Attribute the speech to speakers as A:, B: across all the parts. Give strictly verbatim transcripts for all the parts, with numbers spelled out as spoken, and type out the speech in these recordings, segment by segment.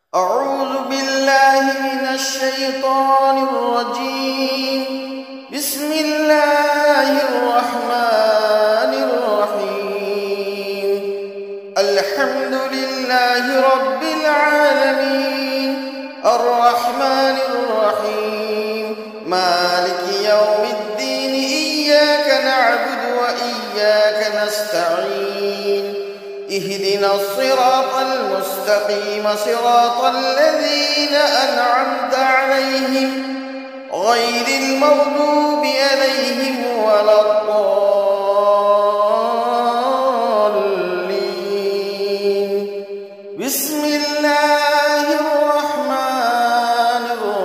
A: أعوذ بالله من الشيطان الرجيم. بسم الله الرحمن الرحيم. الحمد لله رب العالمين، الرحمن الرحيم، مالك يوم الدين. إياك نعبد وإياك نستعين. اهدنا الصراط المستقيم، صراط الذين أنعمت عليهم غير المغضوب عليهم ولا الضالين. بسم الله الرحمن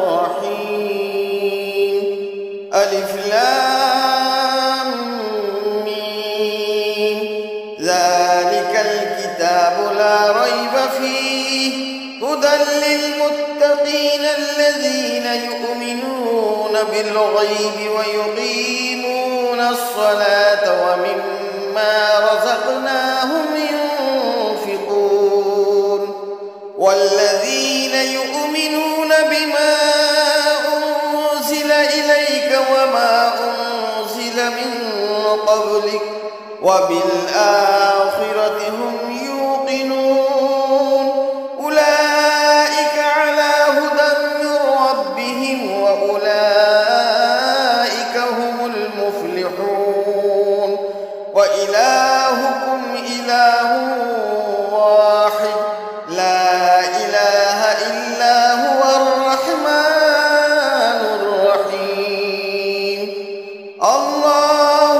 A: الرحيم. ألف لام ميم. ذلك الكتاب لا ريب فيه، هدى للمتقين الذين يؤمنون بالغيب ويقيمون الصلاة ومما رزقناهم ينفقون. والذين يؤمنون بما أنزل إليك وما أنزل من قبلك وبالآخرة هم يوقنون. أولئك على هدى من ربهم وأولئك هم المفلحون. وإلهكم إله واحد، لا إله إلا هو الرحمن الرحيم. الله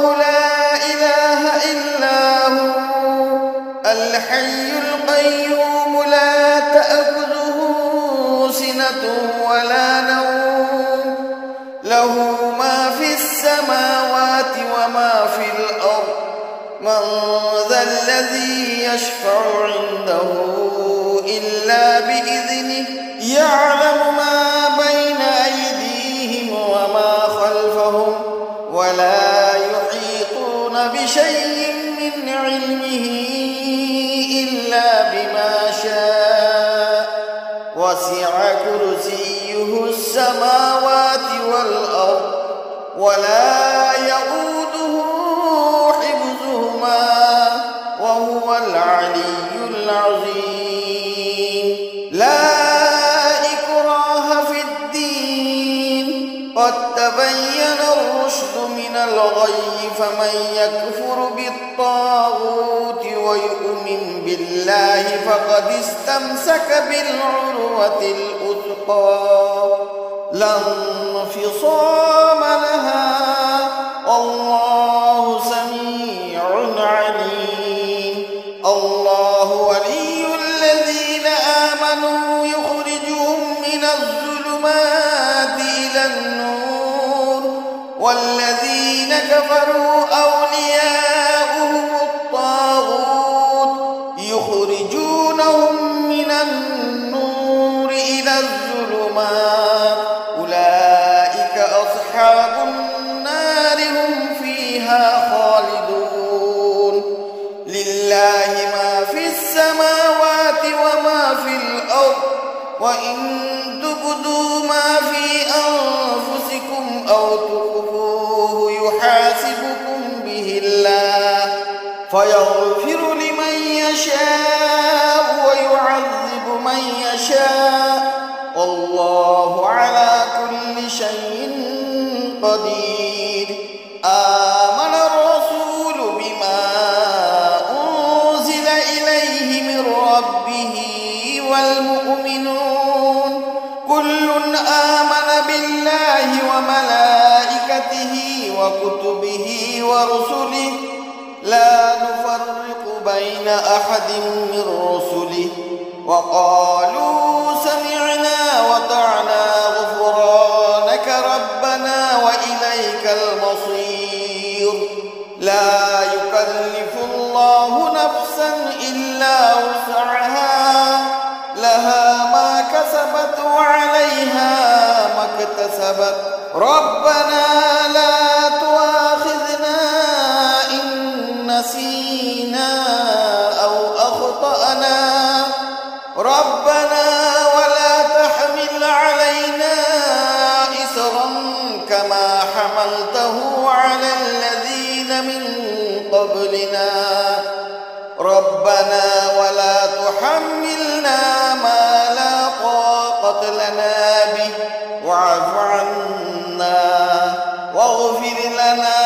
A: الحي القيوم لا تأخذه سنة ولا نوم، له ما في السماوات وما في الأرض. من ذا الذي يشفع عنده إلا بإذنه، يعلم ما بين أيديهم وما خلفهم، ولا يحيطون بشيء من علمه إلا بما شاء. وسع كرسيه السماوات والأرض، ولا يئوده حفظهما، وهو العلي العظيم. لا إكراه في الدين، قد تبين الرشد من الغي. فمن يكفر بالطاغوت ويؤمن بالله فقد استمسك بالعروة الوثقى، لا انفصام لها، والله سميع عليم. الله ولي الذين آمنوا يخرجهم من الظلمات إلى النور، والذين كفروا أولياؤهم الطاغوت يخرجونهم من النور إلى الظلمات. أولئك أصحاب النار، هم فيها خالدون. لله ما في السماوات وما في الأرض، وإن تبدوا ما في أنفسكم أو تخفوه يحاسبكم به الله، فيغفر لمن يشاء ويعذب من يشاء، والله على كل شيء قدير. آمن الرسول بما أنزل إليه من ربه والمؤمنون كل آمن بالله وملائكته وكتبه ورسله، لا نفرق بين أحد من رسله، وقالوا سمعنا وطعنا غفرانك ربنا وإليك المصير. لا يكلف الله نفسا إلا وسعها، لها ما كسبت وعليها ما اكتسبت. ربنا لا تؤاخذنا إن نسينا أو أخطأنا، ربنا ربنا ولا تحملنا ما لا طاقة لنا به واعف عنا واغفر لنا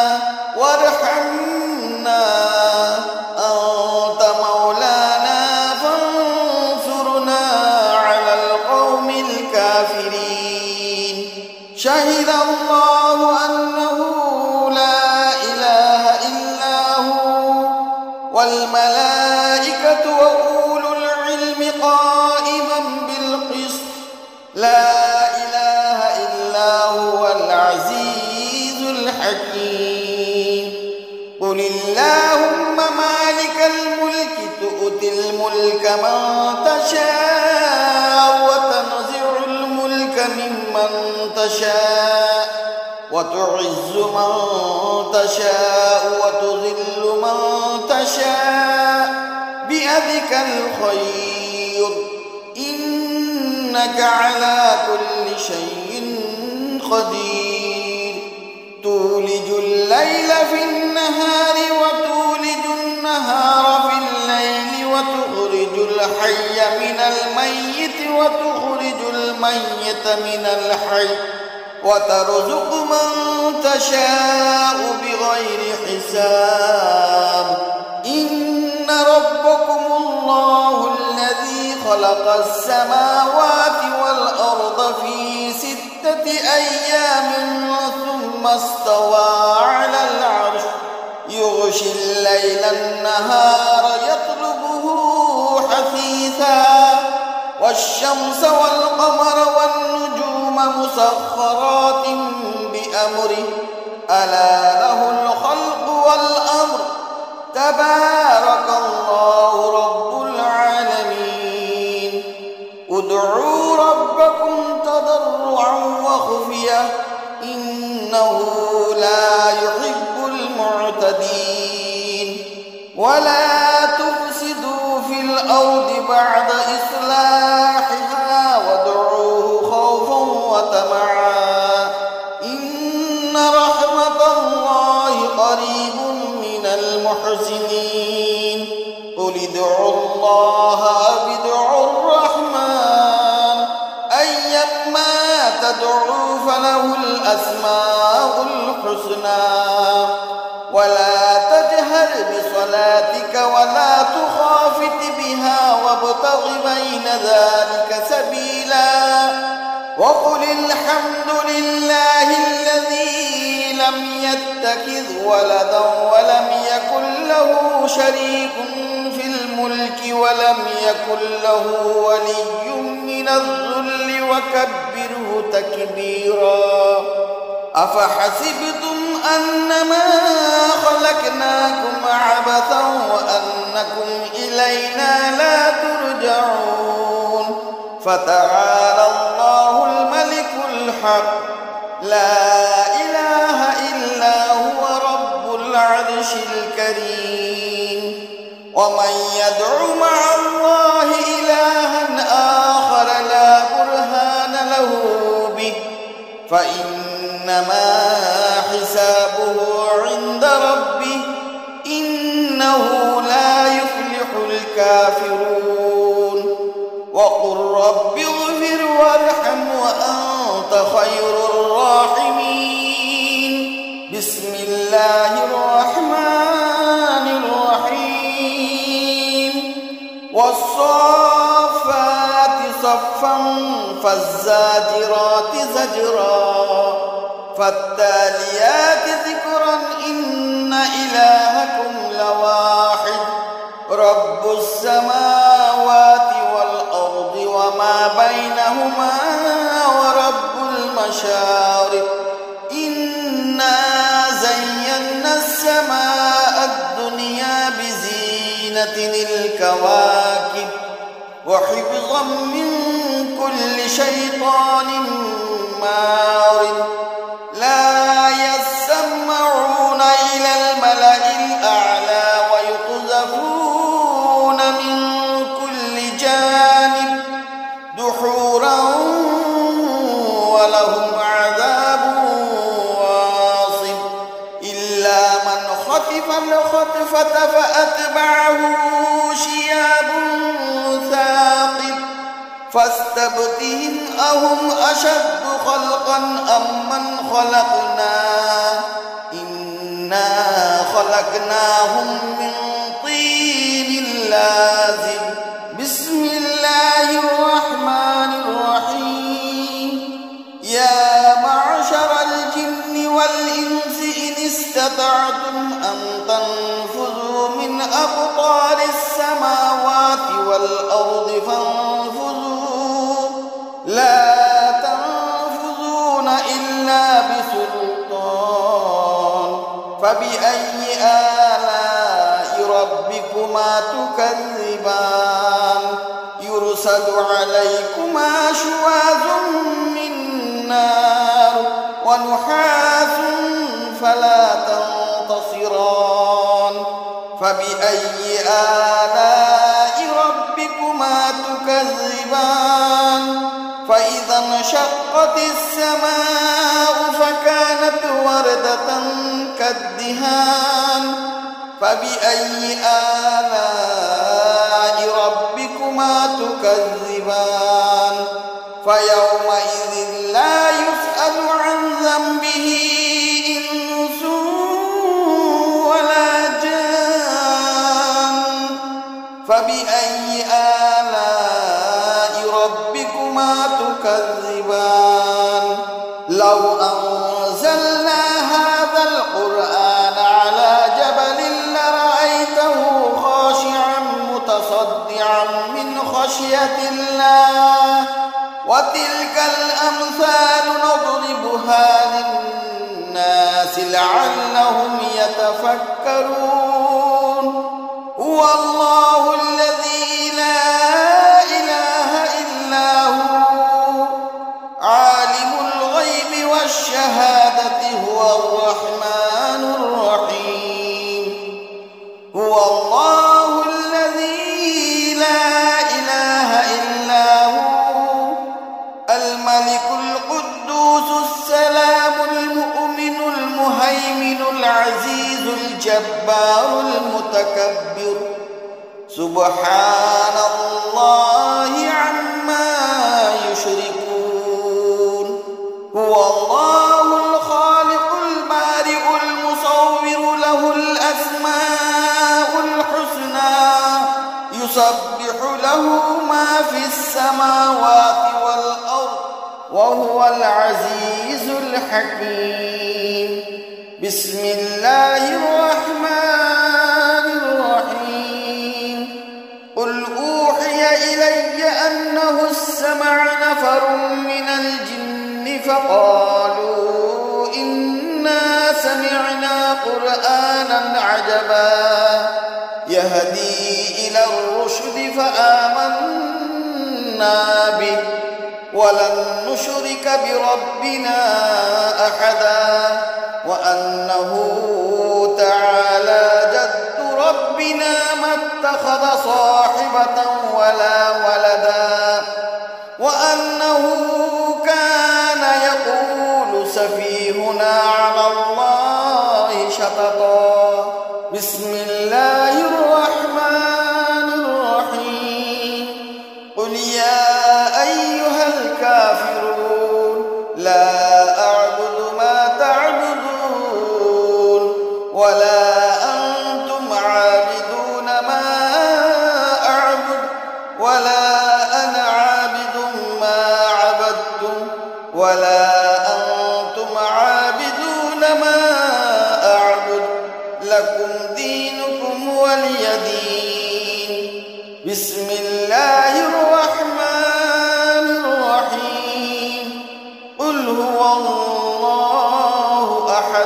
A: وارحمنا أنت مولانا فانصرنا على القوم الكافرين. شهد الله أنه لا إله إلا هو والملائكة وأولو العلم قائما بالقسط لا إله إلا هو العزيز الحكيم. قل اللهم مالك الملك تؤتي الملك من تشاء وتنزع الملك ممن تشاء وتعز من تشاء وتذل من تشاء بيدك الخير إنك على كل شيء قدير. تولج الليل في النهار وتولج النهار في الليل وتخرج الحي من الميت وتخرج الميت من الحي وترزق من تشاء بغير حساب. إن ربكم الله الذي خلق السماوات والأرض في ستة أيام ثم استوى على العرش يغشي الليل النهار يطلبه حثيثا والشمس والقمر والنجوم مسخرات بأمره ألا له الخلق والأمر تبارك الله رب العالمين. ادعوا ربكم تضرعا وخفية إنه لا يحب المعتدين. ولا تفسدوا في الأرض بعد إصلاحها وادعوه خوفا وطمعا إن رحمة الله قريب من المحسنين. قل ادعوا الله أو ادعوا الرحمن أيما تدعوا فله الأسماء الحسنى. ولا تجهر بصلاتك ولا تخافت بها وابتغ بين ذلك سبيلا. وقل الحمد لله الذي لم يتخذ ولدا ولم يكن له شريك في الملك ولم يكن له ولي من الذل وكبره تكبيرا. أفحسبتم أنما خلقناكم عبثا وأنكم إلينا لا ترجعون. فتعالى الله الملك الحق لا إله إلا هو رب العرش الكريم. ومن يدع مع الله إلها آخر لا برهان له به فإنما حسابه عند ربه إنه لا يفلح الكافرون. وقل رب اغفر وارحم وأنت خير الراحمين. بسم الله الرحمن الرحيم. والصافات صفا فالزاجرات زجرا فالتاليات ذكرا إن إلهكم لواحد رب السماوات والأرض وما بينهما ورب المشارق. إنا زينا السماء الدنيا بزينة الكواكب وحفظا من كل شيطان مارد. لا يسمعون إلى الملأ الأعلى ويقذفون من كل جانب دحورا ولهم عذاب واصب إلا من خطف فالخطفة فأتبعه شياب ثاقب فاستبتهم أهم أشد خلقا أم من خلقنا إنا خلقناهم من طين لازب. بسم الله الرحمن الرحيم. يا معشر الجن والإنس إن استطعتم أن تنفذوا من أقطار السماوات والأرض فانفذوا لا تنفذون إلا بسلطان. فبأي آلاء ربكما تكذبان يرسل عليكما شواظ من نار ونحاس فلا تنتصران. فبأي آلاء ربكما تكذبان فإذا انشقت السماء فكانت وردة كالدهان. فبأي آلاء ربكما تكذبان فيومئذ لا يسأل عن ذنبه إنس ولا جان. فبأي آلاء ربكما تكذبان لو أنزلنا هذا القرآن على جبل لرأيته خاشعا متصدعا من خشية الله. وتلك الأمثال نضربها للناس لعلهم يتفكرون. هو الله الذي لا إله إلا هو عالم الغيب والشهادة هو الرحمن الرحيم. هو الله الذي لا إله إلا هو الملك القدوس السلام المؤمن المهيمن العزيز الجبار المتكبر سبحان الله عما يشركون. هو الله الخالق البارئ المصور له الأسماء الحسنى يسبح له ما في السماوات والأرض وهو العزيز الحكيم. بسم الله الرحمن الرحيم. قل أوحي إلي أنه استمع نفر من الجن فقالوا إنا سمعنا قرآنا عجبا يهدي إلى الرشد فآمنا به ولن نشرك بربنا أحدا وأنه تعالى جد ربنا ما اتخذ صاحبة ولا ولدا وأنه كان يقول سفيهنا على الله شططا. بسم الله الرحمن الرحيم. قل يا أيها الكافرون لا أعبد ما تعبدون ولا أنتم عابدون ما أعبد ولا أنا عابد ما عبدتم ولا أنتم عابدون ما أعبد لكم دينكم ولي دين. بسم الله الرحمن الرحيم. قل هو الله أحد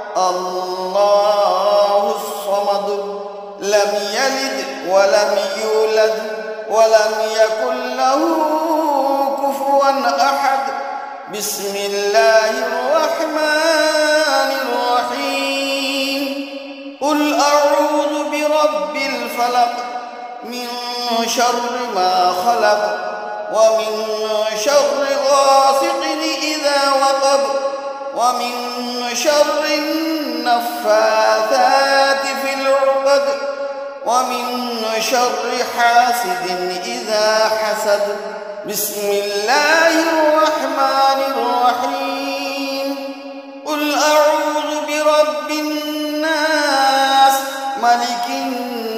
A: الله الصمد لم يلد ولم يولد ولم يكن له كفوا أحد. بسم الله الرحمن الرحيم. قل أعوذ برب الفلق من شر ما خلق ومن شر غاسق إذا وقب ومن شر النفاثات ومن شر حاسد إذا حسد. بسم الله الرحمن الرحيم. قل أعوذ برب الناس ملك الناس